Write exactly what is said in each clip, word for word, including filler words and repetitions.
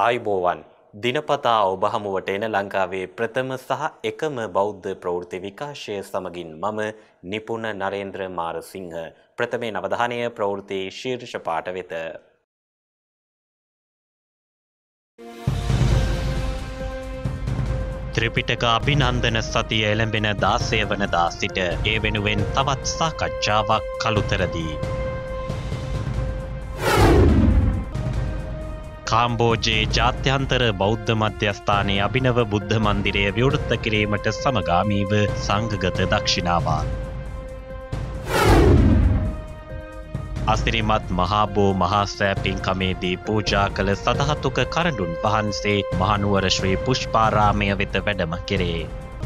ආයුබෝවන් දිනපතා ඔබ හමුවට එන ලංකාවේ ප්‍රථම සහ එකම බෞද්ධ ප්‍රවෘත්ති විකාශය සමගින් මම නිපුණ නරේන්ද්‍ර මාරසිංහ ප්‍රථමේ නවධානය ප්‍රවෘත්ති ශීර්ෂ පාඨ වෙත. ත්‍රිපිටක අභිනන්දන සතිය එළඹෙන දාසය වනදා සිට ඒ වෙනුවෙන් තවත් සාකච්ඡාවක් කළුතරදී. කාම්බෝජයේ ජාත්‍යන්තර බෞද්ධ මධ්‍යස්ථානයේ අභිනව බුද්ධ මන්දිරය විවෘත කිරීමට සමගාමීව සංඝගත දක්ෂිනාවත්. අසිරිමත් මහාබෝ මහා පින්කමේදී පූජා කළ සදහතුක කරඬුන් වහන්සේ මහනුවර ශ්‍රී පුෂ්පාරාමය වෙත වැඩම කෙරේ.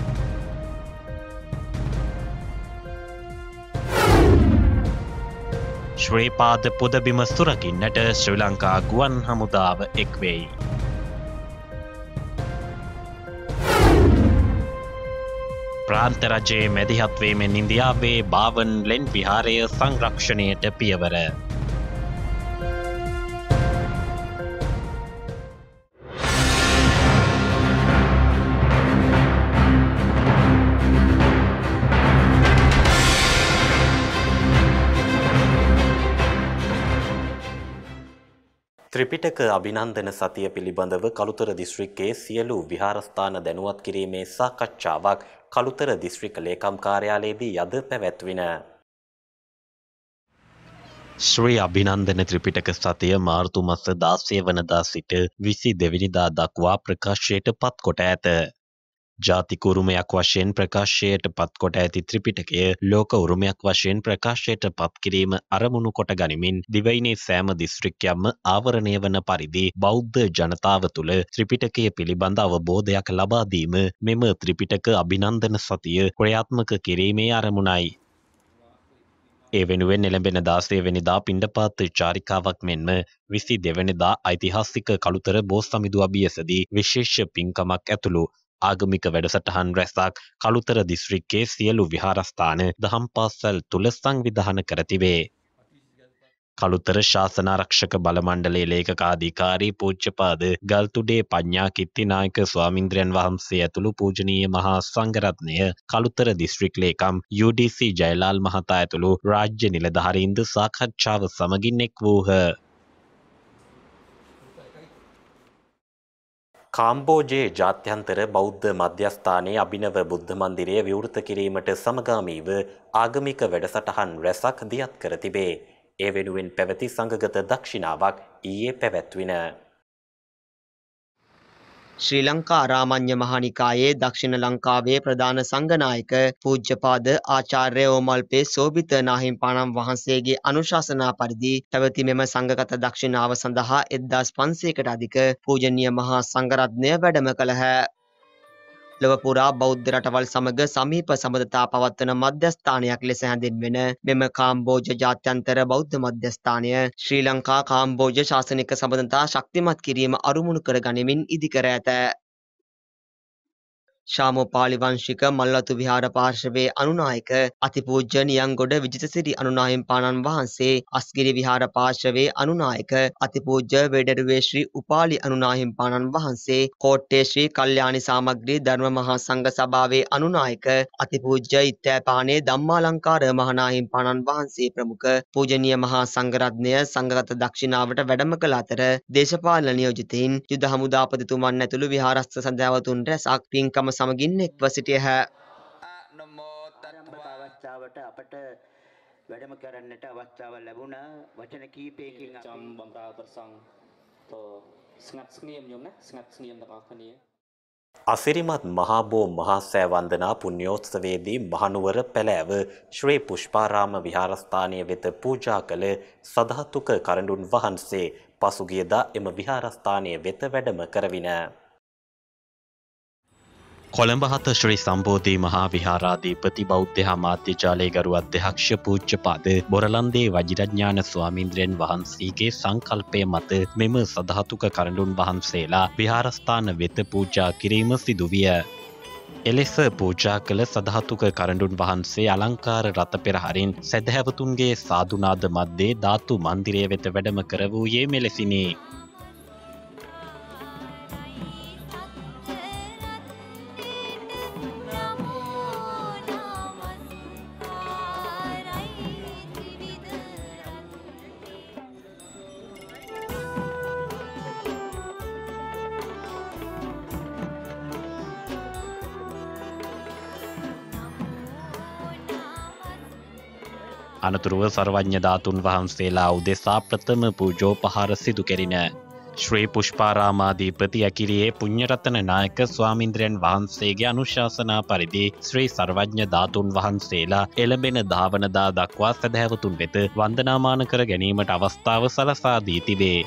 ශ්‍රී පාද පුදබිම සුරකින්නට ශ්‍රී ලංකා ගුවන් හමුදාව එක්වෙයි. ප්‍රාන්ත රජයේ මැදිහත්වීමෙන් ඉන්දියාවේ බාවන් ලෙන් විහාරය සංරක්ෂණයට පියවර. ත්‍රිපිටක අභිනන්දන සතිය පිළිබඳව කළුතර දිස්ත්‍රික්කයේ සියලු විහාරස්ථාන දැනුවත් කිරීමේ සාකච්ඡාවක් කළුතර දිස්ත්‍රික්ක ලේකම් කාර්යාලයේදී යද පැවැත්වින. ශ්‍රී අභිනන්දන ත්‍රිපිටක සතිය මාර්තු මාස දාසය වනදා සිට විසි දෙවැනිදා දක්වා ප්‍රකාශයට පත් කොට ඇත. ජාතික උරුමයක් වශයෙන් ප්‍රකාශයට පත් කොට ඇති ත්‍රිපිටකය ලෝක උරුමයක් වශයෙන් ප්‍රකාශයට පත් කිරීම අරමුණු කොට ගනිමින් දිවයිනේ සෑම දිස්ත්‍රික්කයක්ම ආවරණය වන පරිදි බෞද්ධ ජනතාව තුළ ත්‍රිපිටකය පිළිබඳ අවබෝධයක් ලබා දීම මෙම ත්‍රිපිටක අභිනන්දන සතිය ක්‍රියාත්මක කිරීමේ අරමුණයි. ඒ වෙනුවෙන් එළඹෙන දාසය වෙනිදා පිණ්ඩපාත චාරිකාවක් මෙන්ම විසි දෙවැනිදා ඓතිහාසික කළුතර බෝසමිදු අභියසදී විශේෂ පින්කමක් ඇතුළු ආගමික වැඩසටහන් රැසක් කළුතර දිස්ත්‍රික්කයේ සියලු විහාරස්ථාන දහම් පාසල් තුල සංවිධානය කර තිබේ. කළුතර ශාසනාරක්ෂක බල මණ්ඩලයේ ලේකකාධිකාරී පූජ්‍යපාද ගල්තුඩේ පඤ්ඤා කිත්තිනායක ස්වාමින්ද්‍රයන් වහන්සේ ඇතුළු පූජනීය මහා සංඝරත්නය කළුතර දිස්ත්‍රික් ලේකම් යූ ඩී සී ජයලාල් මහතා ඇතුළු රාජ්‍ය නිලධාරීන්ද සාකච්ඡාව සමගින් එක් වූහ. කාම්බෝජයේ ජාත්‍යන්තර බෞද්ධ මධ්‍යස්ථානයේ අභිනව බුද්ධ මන්දිරය විවෘත කිරීමට සමගාමීව ආගමික වැඩසටහන් රැසක් දියත් කර තිබේ. ඒ වෙනුවෙන් පැවති සංඝගත දක්ෂිනාවක් ඊයේ පැවැත්වින. ශ්‍රී ලංකා ආරාමඤ්ඤ මහානිකායේ දක්ෂිණ ලංකාවේ ප්‍රධාන සංඝනායක පූජ්‍යපාද ආචාර්ය ඕමල්පේ සෝභිත නාහිම්පාණන් වහන්සේගේ අනුශාසනා පරිදි පැවති මෙම සංඝගත දක්ෂිනාව සඳහා එක්දාස් පන්සියයකට අධික පූජනීය මහා සංඝරත්නය වැඩම කළහ. ලොව පුරා බෞද්ධ රටවල් සමග සමීප සබඳතා පවත්වන මධ්‍යස්ථානයක් ලෙස හැඳින්වෙන මෙම කාම්බෝජ ජාත්‍යන්තර බෞද්ධ මධ්‍යස්ථානය ශ්‍රී ලංකා කාම්බෝජ ශාසනික සබඳතා ශක්තිමත් කිරීම අරමුණු කර ගනිමින් ඉදිකර ඇත. ශාමෝපාලි වංශික මල්වතු විහාර පාර්ශවයේ අනුනායක අතිපූජ්‍ය නියංගොඩ විජිතසිරි අනුනාහිම්පාණන් වහන්සේ, අස්ගිරි විහාර පාර්ශවයේ අනුනායක අතිපූජ්‍ය වේඩරුවේ ශ්‍රී උපාලි අනුනාහිම්පාණන් වහන්සේ, කෝට්ටේ ශ්‍රී කල්යාණි සාමග්‍රී ධර්ම මහා සංඝ සභාවේ අනුනායක අතිපූජ්‍ය ඉත්තෑපානේ ධම්මාලංකාර මහානාහිම්පාණන් වහන්සේ ප්‍රමුඛ පූජනීය මහා සංඝරත්නය සංඝගත දක්ෂිනාවට වැඩම කළ අතර දේශපාලන නියෝජිතයින් යුද හමුදාපතිතුමන් ඇතුළු විහාරස්ථ සඳහවතුන් රැසක් පින්කම සමගින් එක්ව සිටියහ. අවස්ථාවට අපට වැඩම කරන්නට අවස්ථාව ලැබුණා. වචන කීපයකින් jam bangka bersang to sangat senyum nyomna sangat senyum takakaniya. අසිරිමත් මහාබෝ මහා සෑ වන්දනා පුණ්‍යෝත්සවයේදී මහනුවර පැලෑව ශ්‍රී පුෂ්පාරාම විහාරස්ථානය වෙත පූජා කළ සදහතුක කරඬුන් වහන්සේ පසුගියදා එම විහාරස්ථානය වෙත වැඩම කරවින. කොළඹ හත ශ්‍රී සම්බෝධි මහා විහාරාධිපති බෞද්ධ අමාත්‍යාලයේ ගරු අධ්‍යක්ෂ පූජ්‍යපාද බොරලන්දේ වජිරඥාන ස්වාමීන්ද්‍රයන් වහන්සේගේ සංකල්පය මත මෙම සදහතුක කරඬුන් වහන්සේලා විහාරස්ථාන වෙත පූජා කිරීම සිදු විය. එලෙස පූජා කළ සදහතුක කරඬුන් වහන්සේ අලංකාර රත පෙරහරින් සැදැහැවතුන්ගේ සාදුනාද මැද්දේ ධාතු මන්දිරය වෙත වැඩම කර වූයේ මෙලෙසිනි. අනතුරුව සර්වඥ ධාතුන් වහන්සේලා උදෙසා ප්‍රථම පූජෝපහාර සිදු කෙරින ශ්‍රී පුෂ්පාරාමාධිපති ඇකිරියේ පුඤ්ඤරතන නායක ස්වාමීන්ද්‍රයන් වහන්සේගේ අනුශාසනා පරිදි ශ්‍රී සර්වඥ ධාතුන් වහන්සේලා එළඹෙන ධාවනදා දක්වා සදහැවතුන් වෙත වන්දනාමාන කර ගැනීමට අවස්ථාව සලසා දී තිබේ.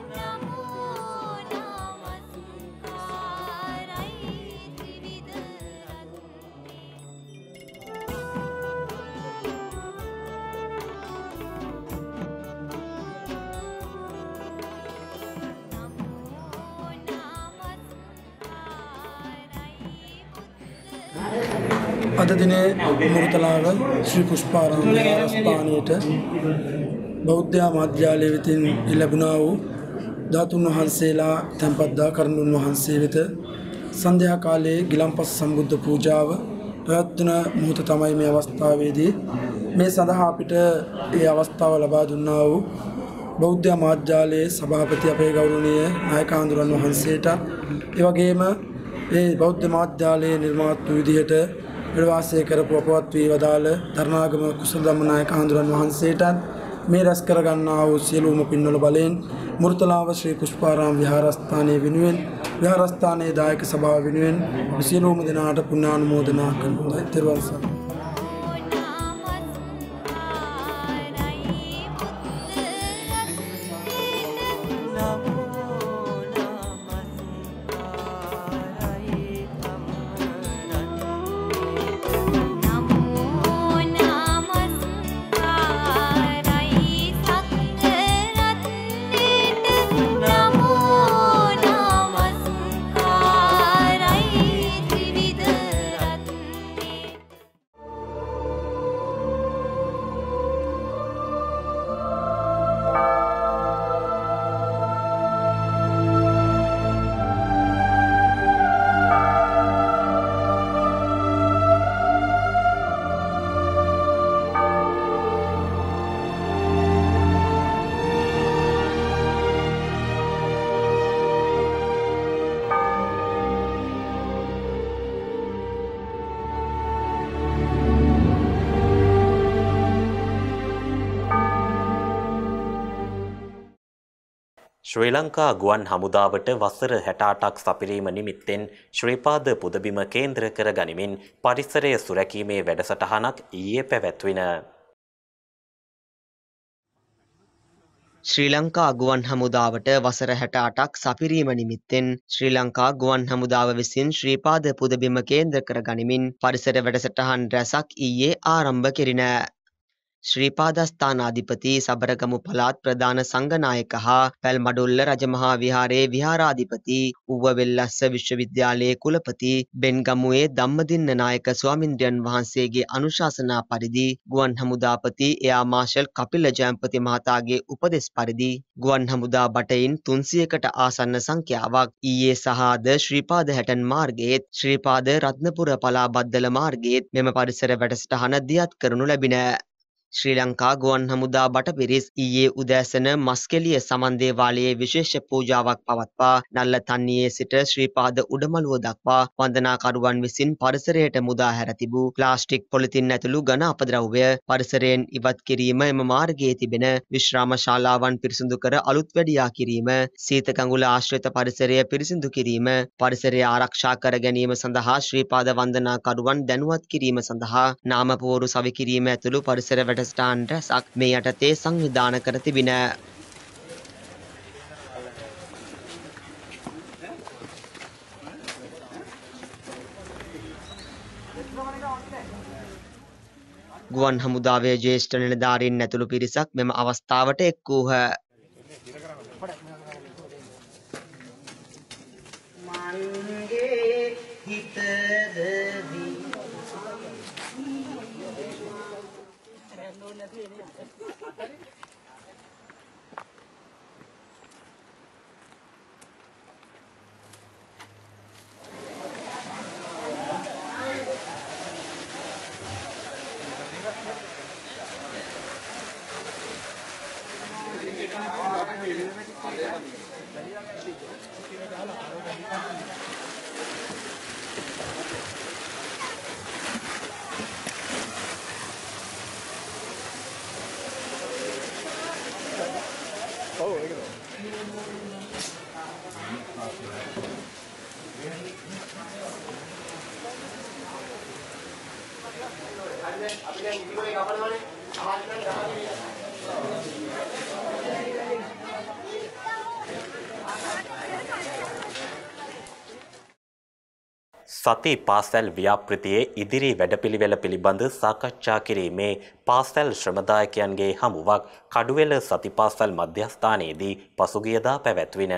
අද දිනේ මුරුතලාව ශ්‍රී පුෂ්පාරාම විහාරස්ථානයේට බෞද්ධ මාධ්‍යාලය වෙතින් ලැබුණා වූ ධාතුන් වහන්සේලා තැන්පත් කරනුන් වහන්සේ වෙත සන්ධ්‍යා කාලයේ ගිලන්පස් සම්බුද්ධ පූජාව පැවැත්වන මොහොත තමයි මේ අවස්ථාවේදී මේ සඳහා අපිට ඒ අවස්ථාව ලබා දුන්නා වූ බෞද්ධ මාධ්‍යාලයේ සභාපති අපේ ගෞරවනීය නායක හඳුරන් වහන්සේට ඒ වගේම ඒ බෞද්ධ මාධ්‍යාලයේ නිර්මාතෘ විදිහට වැඩවාසය කරපු අපවත් වී වදාළ ධර්ණාගම කුසල ධම්මනායක හඳුරන් වහන්සේට මේ රැස් කර ගන්නා වූ සියලුම පින්වල බලයෙන් මුරුතලාව ශ්‍රී පුෂ්පාරාම විහාරස්ථානයේ වෙනුවෙන් විහාරස්ථානයේ දායක සභාව වෙනුවෙන් සියලුම දෙනාට පුණ්‍යානුමෝදනා කරනවා. ත්වන් සරණයි. ශ්‍රී ලංකා ගුවන් හමුදාවට වසර හැට අටක් සපිරීම නිමිත්තෙන් ශ්‍රීපාද පුදබිම කේන්ද්‍ර කර ගනිමින් පරිසරය සුරැකීමේ වැඩසටහනක් ඊයේ පැවැත්වින. ශ්‍රී ලංකා ගුවන් හමුදාවට වසර හැට අටක් සපිරීම නිමිත්තෙන් ශ්‍රී ලංකා ගුවන් හමුදාව විසින් ශ්‍රීපාද පුදබිම කේන්ද්‍ර කර ගනිමින් පරිසර වැඩසටහන් රැසක් ඊයේ ආරම්භ කෙරින. ශ්‍රීපාදස්ථානාධිපති සබරගමු පළාත් ප්‍රධාන සංඝනායක හා පැල්මඩුල්ල රජමහා විහාරයේ විහාරාධිපති ඌවවෙල්ලස්ස විශ්වවිද්‍යාලයේ කුලපති බෙන්ගමුවේ ධම්මදින්න නායක ස්වාමින්ද්‍රයන් වහන්සේගේ අනුශාසනා පරිදි ගුවන් හමුදාපති එයා මාර්ෂල් කපිල ජයම්පති මහතාගේ උපදෙස් පරිදි ගුවන් හමුදා බටයින් තුන්සියයකට ආසන්න සංඛ්‍යාවක් ඊයේ සහද ශ්‍රීපාද හැටන් මාර්ගයේත් ශ්‍රීපාද රත්නපුර පලා බද්දල මාර්ගයේත් මෙම පරිසර වැඩසටහන දියත් කරනු ලැබින. ශ්‍රී ලංකා ගුවන් හමුදා බටපිරිස් ඊයේ උදෑසන මස්කෙලිය සමන් දේවාලයේ විශේෂ පූජාවක් පවත්වා නල්ලතන්නියේ සිට ශ්‍රීපාද උඩමළුව දක්වා වන්දනාකරුවන් විසින් පරිසරයට මුදා හැර තිබූ ප්ලාස්ටික් පොලිතින් ඇතුළු ඝන අපද්‍රව්‍ය පරිසරයෙන් ඉවත් කිරීම, එම මාර්ගයේ තිබෙන විශ්‍රාම ශාලාවන් පිරිසිදු කර අලුත් වැඩියා කිරීම, සීත කඟුල ආශ්‍රිත පරිසරය පිරිසිදු කිරීම, පරිසරය ආරක්ෂා කර ගැනීම සඳහා ශ්‍රීපාද වන්දනාකරුවන් දැනුවත් කිරීම සඳහා නාමපුවරු සවි කිරීම ඇතුළු පරිසර වැඩ ස්ථාන රැසක් මේ යටතේ සංවිධාන කර තිබින. ගුවන් හමුදාවේ ජ්‍යෙෂ්ඨ නිලධාරීන් ඇතුළු පිරිසක් මෙම අවස්ථාවට එක් වූහ. මන්ගේ හිතද සති පාසල් ව්‍යාපෘතියේ ඉදිරි වැඩපිළිවෙල පිළිබඳ සාකච්ඡා කිරීමේ පාසල් ශ්‍රමදායකයන්ගේ හමුවක් කඩුවෙල සති පාසල් මධ්‍යස්ථානයේදී පසුගියදා පැවැත්වින.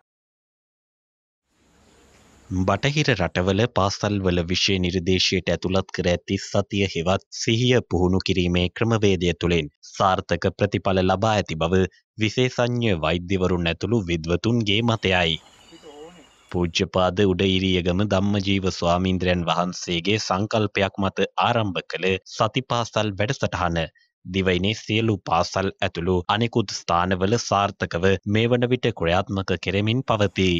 බටහිර රටවල පාසල්වල විෂය නිර්දේශයට ඇතුළත් කර ඇති සතිය හෙවත් සිහිය පුහුණු කිරීමේ ක්‍රමවේදය තුළින් සාර්ථක ප්‍රතිඵල ලබා ඇති බව විශේෂඥ වෛද්‍යවරුන් ඇතුළු විද්වතුන්ගේ මතයයි. පූජ්‍යපාද උඩඉරියගම ධම්මජීව ස්වාමීන්ද්‍රයන් වහන්සේගේ සංකල්පයක් මත ආරම්භ කළ සතිපාසල් වැඩසටහන දිවයිනේ සියලු පාසල් ඇතුළු අනෙකුත් ස්ථානවල සාර්ථකව මේ වන විට ක්‍රියාත්මක කෙරෙමින් පවතී.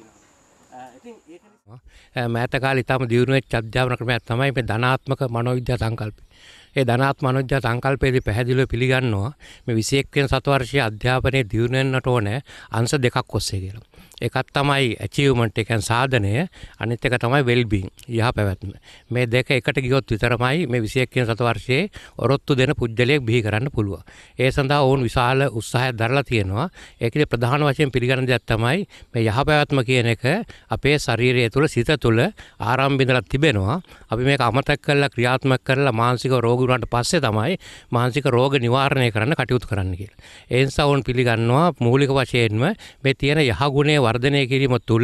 මෑත කාලේ ඉතාම දියුණු වෙච්ච අධ්‍යාපන ක්‍රමයක් තමයි මේ ධනාත්මක මනෝවිද්‍යා සංකල්පය. ඒ ධනාත්මක මනෝවිද්‍යා සංකල්පයේදී පැහැදිලිව පිළිගන්නවා මේ විෂය එක් වෙන සතවර්ෂීය අධ්‍යාපනයේ දියුණු වෙන්නට ඕනේ අංශ දෙකක් ඔස්සේ කියලා. එකක් තමයි achievement එක කියන්නේ සාධනය, අනිත් එක තමයි well being යහ පැවැත්ම. මේ දෙක එකට ගියොත් විතරමයි මේ විෂය එක් වෙන සතවර්ෂයේ ඔරොත්තු දෙන පුජ්‍යලයක් බිහි කරන්න පුළුවන්. ඒ සඳහා ඕන් විශාල උත්සාහයක් දරලා තියෙනවා. ඒකේ ප්‍රධාන වශයෙන් පිළිගන්න දෙයක් තමයි මේ යහ පැවැත්ම කියන එක අපේ ශරීරය තුළ සිත තුළ ආරම්භ ඉඳලා තිබෙනවා. අපි මේක අමතක කරලා ක්‍රියාත්මක කරලා මානසික රෝග වුණාට පස්සේ තමයි මානසික රෝග නිවාරණය කරන්න කටයුතු කරන්න කියලා. ඒ නිසා ඕන් පිළිගන්නවා මූලික වශයෙන්ම මේ තියෙන යහ ගුණය වර්ධනය කිරීම තුළ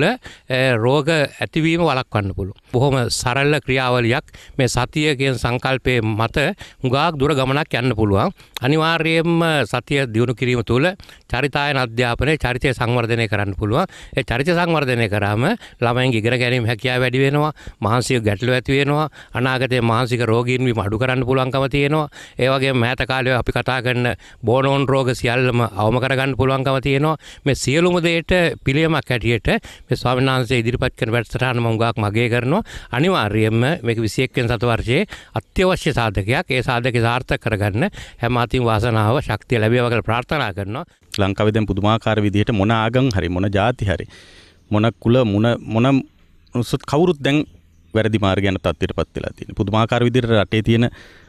රෝග ඇතිවීම වළක්වන්න පුළුවන්. බොහොම සරල ක්‍රියාවලියක් මේ සතිය කියන සංකල්පයේ මත හුඟක් දුර ගමනක් යන්න පුළුවන්. අනිවාර්යයෙන්ම සතිය දියුණු කිරීම තුළ චරිතායන අධ්‍යාපනයේ චරිතය සංවර්ධනය කරන්න පුළුවන්. ඒ චරිත සංවර්ධනය කරාම ළමයින්ගේ ඉගෙන ගැනීම හැකියාව වැඩි වෙනවා, මානසික ගැටලු ඇති වෙනවා, අනාගතයේ මානසික රෝගීන් වීම අඩු කරන්න පුළුවන්කම තියෙනවා. ඒ වගේම මෑත කාලේ අපි කතා කරන බෝනෝන් රෝග සියල්ලම අවම කරගන්න පුළුවන්කම තියෙනවා. මේ සියලුම දේට පිළියමක් හැටියට මේ ස්වාමීන් වහන්සේ ඉදිරිපත් කරන වැඩසටහන මම උගාක් මගේ කරනවා. අනිවාර්යයෙන්ම මේක විසි එක් වෙනි සතවර්ෂයේ අත්‍යවශ්‍ය සාධකයක්. ඒ සාධකේ සාර්ථක කරගන්න හැම අතින් වාසනාව ශක්තිය ලැබේවා කියලා ප්‍රාර්ථනා කරනවා. ලංකාවේ දැන් පුදුමාකාර විදිහට මොන ආගම් හරි මොන ජාති හරි මොන කුල මොන මොන උසත් කවුරුත් දැන් වැරදි මාර්ග යන තත්ත්වයටපත් වෙලා තියෙනවා. පුදුමාකාර විදිහට රටේ තියෙන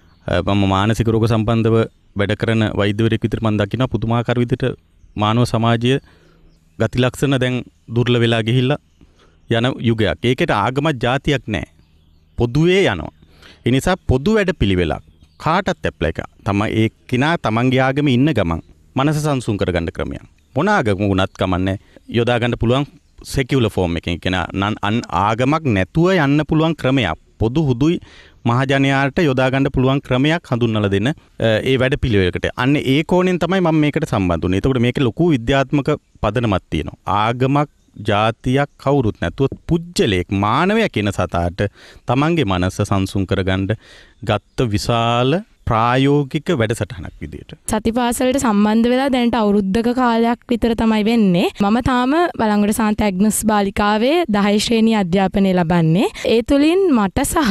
මම මානසික රෝග සම්බන්ධව වැඩ කරන වෛද්‍යවරයෙක් විදිහට මම දකිනවා පුදුමාකාර විදිහට මානව සමාජයේ ගති ලක්ෂණ දැන් දුර්ලභ වෙලා ගිහිල්ලා යන යුගයක්. ඒකට ආගමක් જાතියක් නැහැ. පොදුවේ යනවා. ඒ නිසා පොදු වැඩ පිළිවෙලක් කාටත් ඇප්ලයි කරා. තමයි ඒ කිනා තමන්ගේ ආගමේ ඉන්න ගමන් මනස සංසුන් කරගන්න ක්‍රමයක්. මොන ආගම වුණත් කමන්නේ යොදා ගන්න පුළුවන් සෙකියුලර් ෆෝම් එකකින් කියන අන් ආගමක් නැතුව යන්න පුළුවන් ක්‍රමයක්. පොදු හුදුයි මහජනයාට යොදා ගන්න පුළුවන් ක්‍රමයක් හඳුන්වලා දෙන ඒ වැඩ පිළිවෙලකට. අන්න ඒ කෝණයෙන් තමයි මම මේකට සම්බන්ධ වුනේ. ඒකට මේකේ ලොකු විද්‍යාත්මක පදනමක් තියෙනවා. ආගමක් ජාතියක් කවුරුත් නැතුව පුජ්‍යලයක් මානවයා කියන සතාට තමන්ගේ මනස සංසුන් කරගන්න ගත්ත විශාල ප්‍රායෝගික වැඩසටහනක් විදියට. සතිපාසලට සම්බන්ධ වෙලා දැනට අවුරුද්දක කාලයක් විතර තමයි වෙන්නේ. මම තාම බලංගොඩ සාන්ත ඇග්නස් බාලිකාවේ දහය ශ්‍රේණිය අධ්‍යාපනය ලබන්නේ. ඒ තුලින් මට සහ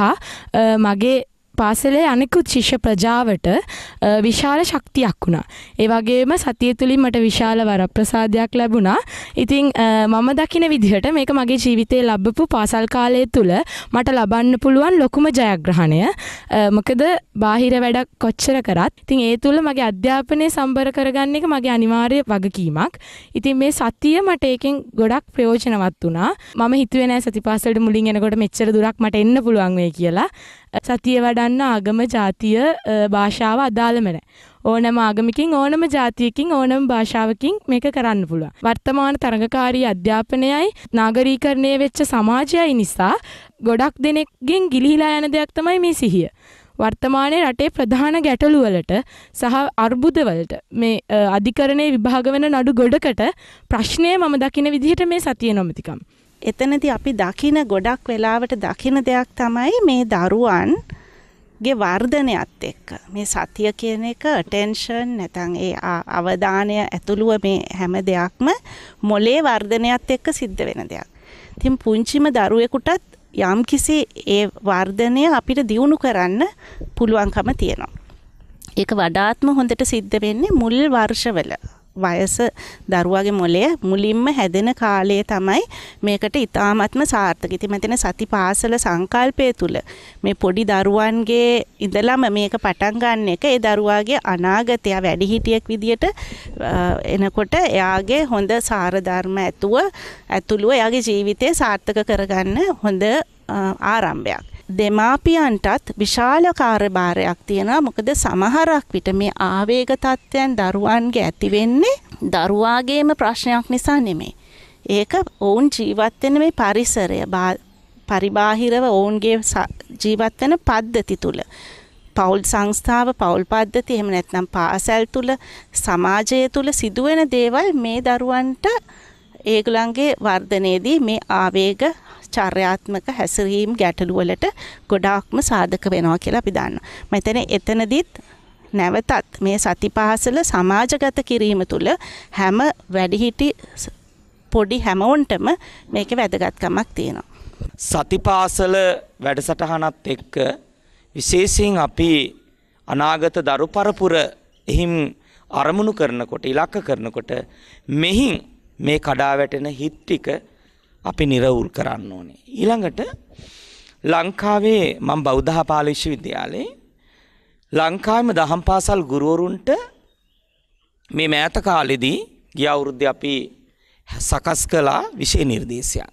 මගේ පාසලේ අනෙකුත් ශිෂ්‍ය ප්‍රජාවට විශාල ශක්තියක් වුණා. ඒ වගේම සතිය තුලින් මට විශාල වරප්‍රසාදයක් ලැබුණා. ඉතින් මම දකින විදිහට මේක මගේ ජීවිතේ ලැබපු පාසල් කාලය තුල මට ලබන්න පුළුවන් ලොකුම ජයග්‍රහණය. මොකද බාහිර වැඩක් කොච්චර කරත් ඉතින් ඒ තුල මගේ අධ්‍යාපනය සම්බර කරගන්න එක මගේ අනිවාර්ය වගකීමක්. ඉතින් මේ සතිය මට ඒකෙන් ගොඩක් ප්‍රයෝජනවත් වුණා. මම හිතුවේ නෑ සතිපාසලට මුලින් එනකොට මෙච්චර දුරක් මට එන්න පුළුවන් වෙයි කියලා. සතිය වඩන්න ආගම ජාතිය භාෂාව අදාළම නැහැ. ඕනම ආගමකින් ඕනම ජාතියකින් ඕනම භාෂාවකින් මේක කරන්න පුළුවන්. වර්තමාන තරඟකාරී අධ්‍යාපනයයි නාගරීකරණය වෙච්ච සමාජයයි නිසා ගොඩක් දෙනෙක්ගෙන් ගිලිහිලා යන දෙයක් තමයි මේ සිහිය. වර්තමානයේ රටේ ප්‍රධාන ගැටලු වලට සහ අර්බුද වලට මේ අධිකරණයේ විභාග වෙන නඩු ගොඩකට ප්‍රශ්නය මම දකින විදිහට මේ සතිය නොමැතිකම. එතනදී අපි දකින ගොඩක් වෙලාවට දකින දෙයක් තමයි මේ දරුවන්ගේ වර්ධනයත් එක්ක මේ සතිය කියන එක attention නැත්නම් ඒ අවධානය ඇතුළුව මේ හැම දෙයක්ම මොලේ වර්ධනයත් එක්ක සිද්ධ වෙන දෙයක්. ඉතින් පුංචිම දරුවෙකුටත් යම්කිසි ඒ වර්ධනය අපිට දියුණු කරන්න පුළුවන්කම තියෙනවා. ඒක වඩාත්ම හොඳට සිද්ධ වෙන්නේ මුල් වර්ෂවල. වයස දරුවාගේ මොළය මුලින්ම හැදෙන කාලය තමයි මේකට ඉතාමත්ම සාර්ථක. ඉතින් මම හිතන්නේ සති පාසල සංකල්පය තුල මේ පොඩි දරුවන්ගේ ඉඳලම මේක පටන් ගන්න එක ඒ දරුවාගේ අනාගතය වැඩිහිටියෙක් විදියට එනකොට එයාගේ හොඳ සාර ධර්ම ඇතුව ඇතුළුව එයාගේ ජීවිතය සාර්ථක කරගන්න හොඳ ආරම්භයක්. දෙමාපියන්ටත් විශාල කාර්යභාරයක් තියෙනවා. මොකද සමහරක් විට මේ ආවේග තත්ත්වයන් දරුවන්ගේ ඇති වෙන්නේ දරුවාගේම ප්‍රශ්නයක් නිසා නෙමෙයි. ඒක ඔවුන් ජීවත් වෙන මේ පරිසරය පරිබාහිරව ඔවුන්ගේ ජීවත් වෙන පද්ධති තුල පෞල් සංස්ථාව පෞල් පද්ධති එහෙම නැත්නම් පාසල් තුල සමාජය තුල සිදුවෙන දේවල් මේ දරුවන්ට ඒගොල්ලන්ගේ වර්ධනයේදී මේ ආවේග චර්යාත්මක හැසිරීම් ගැටලු වලට ගොඩාක්ම සාධක වෙනවා කියලා අපි දන්නවා. මම හිතන්නේ එතනදිත් නැවතත් මේ සතිපාසල සමාජගත කිරීම තුළ හැම වැඩිහිටි පොඩි හැමෝන්ටම මේකේ වැදගත්කමක් තියෙනවා. සතිපාසල වැඩසටහනත් එක්ක විශේෂයෙන් අපි අනාගත දරු පරපුර එහිම් අරමුණු කරනකොට ඉලක්ක කරනකොට මෙහින් මේ කඩා වැටෙන හිත් ටික අපි නිරවුල් කරන්න ඕනේ. ඊළඟට ලංකාවේ මම බෞද්ධ පාල විශ්වවිද්‍යාලයේ ලංකාවේම දහම් පාසල් ගුරුවරුන්ට මේ මෑත කාලෙදී ගිය අවුරුද්දේ අපි සකස් කළා විෂය නිර්දේශයක්.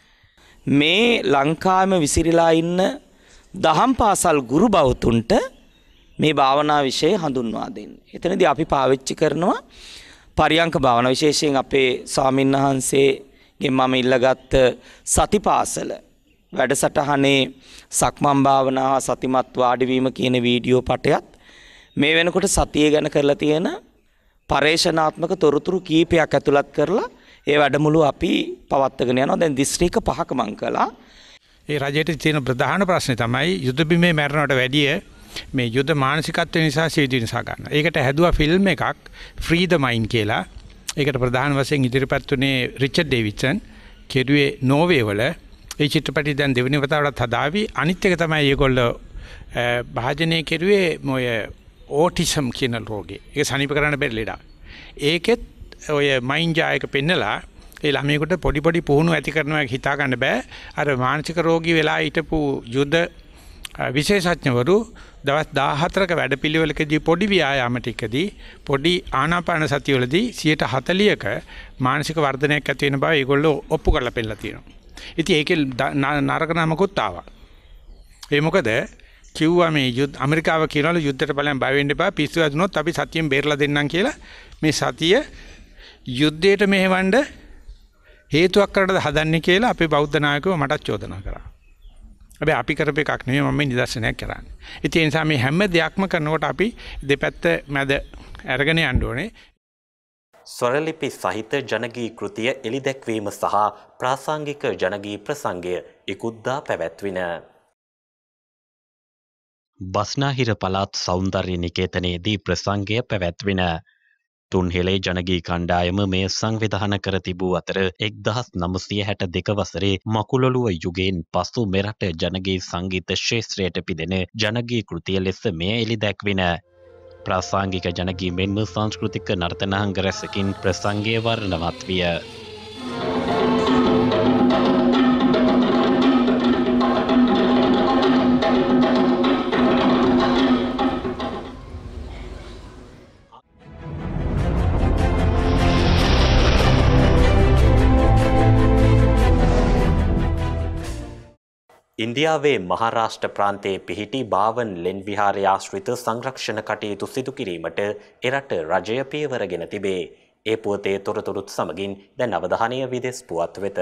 මේ ලංකාවේම විසිරීලා ඉන්න දහම් පාසල් ගුරු බවතුන්ට මේ භාවනා විෂය හඳුන්වා දෙන්න. එතනදී අපි පාවිච්චි කරනවා පරියංක භාවනා විශේෂයෙන් අපේ ස්වාමීන් වහන්සේගෙන් මම ඉල්ලගත් සතිපාසල වැඩසටහනේ සක්මන් භාවනාව සතිමත් වාඩිවීම කියන වීඩියෝ පටයත් මේ වෙනකොට සතිය ගැන කරලා තියෙන පරේක්ෂණාත්මක තොරතුරු කීපයක් ඇතුළත් කරලා ඒ වැඩමුළු අපි පවත්වාගෙන යනවා. දැන් දිස්ත්‍රික්ක පහක මං කළා. ඒ රජයට තියෙන ප්‍රධාන ප්‍රශ්නේ තමයි යුද බිමේ මැරෙනවට වැඩිය මේ යුද මානසිකත්වය නිසා සියදිවි නිසා ගන්න. ඒකට හැදුවා ෆිල්ම් එකක් ෆ්‍රී ද මයින්ඩ් කියලා. ඒකට ප්‍රධාන වශයෙන් ඉදිරිපත් වුණේ රිචඩ් ඩේවිඩ්සන් කෙරුවේ නෝර්වේ වල. ඒ චිත්‍රපටය දැන් දෙවෙනි වතාවටත් හදාවි. අනිත් එක තමයි ඒගොල්ලෝ භාජනය කෙරුවේ මොය ඕටිසම් කියන රෝගේ. ඒක සනීප කරන්න බැරි ලෙඩක්. ඒකෙත් ඔය මයින්ඩ් ජායක පෙන්නලා ඒ ළමයෙකුට පොඩි පොඩි පුහුණු ඇති කරනවා හිතා ගන්න බෑ. අර මානසික රෝගී වෙලා හිටපු යුද විශේෂඥවරු දවස් දාහතරක වැඩපිළිවෙලකදී පොඩි ව්‍යායාම ටිකදී පොඩි ආනාපාන සතියවලදී සියයට හතළිහක මානසික වර්ධනයක් ඇති වෙන බව ඒගොල්ලෝ ඔප්පු කරලා පෙන්නලා තියෙනවා. ඉතින් ඒකේ නරක නමකුත් ආවා. ඒ මොකද කිව්වා මේ යුද්ධ ඇමරිකාව කියනවලු යුද්ධයට බලයන් බය වෙන්න එපා පිස්සු වැදුනොත් අපි සතියෙන් බේරලා දෙන්නම් කියලා මේ සතිය යුද්ධයට මෙහෙවන්න හේතුවක් කරන්නද හදන්නේ කියලා අපේ බෞද්ධ නායකයෝ මටත් චෝදනා කරා. හැබැයි අපි කරපු එකක් නෙමෙයි මම මේ නිදර්ශනයක් කරන්නේ. ඉතින් ඒ නිසා මේ හැම දෙයක්ම කරනකොට අපි දෙපැත්ත මැද අරගෙන යන්න ඕනේ. ස්වරලිපි සහිත ජනගී කෘතිය එළිදැක්වීම සහ ප්‍රාසංගික ජනගී ප්‍රසංගය ඉකුද්දා පැවැත්වින. බස්නාහිර පළාත් සෞන්දර්ය නිකේතනයේදී ප්‍රසංගය පැවැත්වින. තුන්හෙලේ ජනගී කණ්ඩායම මේ සංවිධාන කර තිබූ අතර එක්දහස් නවසිය හැට දෙක වසරේ මකුලොළුව යුගයෙන් පසු මෙරට ජනගී සංගීත ශේත්‍රයට පිදෙන ජනගී කෘතිය ලෙස මෙය එළිදැක්වින. ප්‍රාසංගික ජනගී මෙන්ම සංස්කෘතික නර්තනාංග රැසකින් ප්‍රසංගය වර්ණවත් විය. ඉන්දියාවේ මහාරාෂ්ට්‍ර ප්‍රාන්තයේ පිහිටි බාවන් ලෙන් විහාරය ආශ්‍රිත සංරක්ෂණ කටයුතු සිදු කිරීමට එරට රජය පියවරගෙන තිබේ. ඒ පුවතේ තොරතුරුත් සමගින් දැන් අවධානය විදෙස් පුවත් වෙත.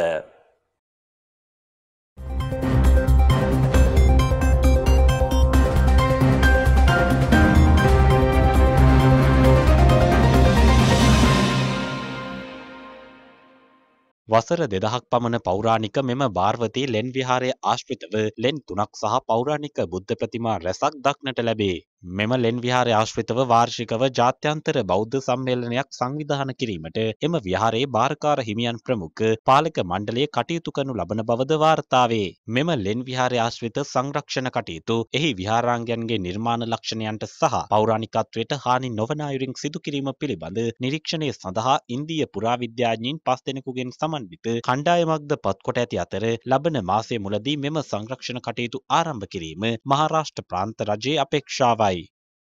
වසර දෙදහක් පමණ පෞරාණික මෙම බාර්වතී ලෙන් විහාරය ආශ්‍රිතව ලෙන් තුනක් සහ පෞරාණික බුද්ධ ප්‍රතිමා රැසක් දක්නට ලැබේ. මෙම ලෙන් විහාරය ආශ්‍රිතව වාර්ෂිකව ජාත්‍යන්තර බෞද්ධ සම්මේලනයක් සංවිධානය කිරීමට එම විහාරයේ භාරකාර හිමියන් ප්‍රමුඛ පාලක මණ්ඩලයේ කටයුතු කරනු ලබන බවද වාර්තා වේ. මෙම ලෙන් විහාරය ආශ්‍රිත සංරක්ෂණ කටයුතු එහි විහාරාංගයන්ගේ නිර්මාණ ලක්ෂණයන්ට සහ පෞරාණිකත්වයට හානි නොවන අයුරින් සිදු කිරීම පිළිබඳ නිරීක්ෂණය සඳහා ඉන්දීය පුරාවිද්‍යාඥයින් පස් දෙනෙකුගෙන් සමන්විත කණ්ඩායමක්ද පත්කොට ඇති අතර ලබන මාසයේ මුලදී මෙම සංරක්ෂණ කටයුතු ආරම්භ කිරීම මහාරාෂ්ට්‍ර ප්‍රාන්ත රජයේ අපේක්ෂාවයි.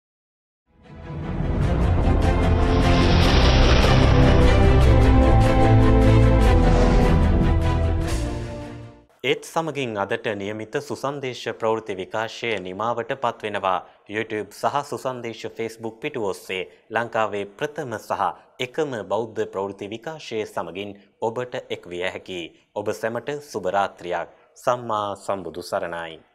ඒත් සමගින් අදට නියමිත සුසන්දේශ ප්‍රවෘත්ති විකාශය නිමාවට පත්වෙනවා. YouTube සහ සුසන්දේශ Facebook පිටුව ඔස්සේ ලංකාවේ ප්‍රථම සහ එකම බෞද්ධ ප්‍රවෘත්ති විකාශය සමගින් ඔබට එක් විය හැකි. ඔබ සැමට සුබ රාත්‍රියක්. සම්මා සම්බුදු සරණයි.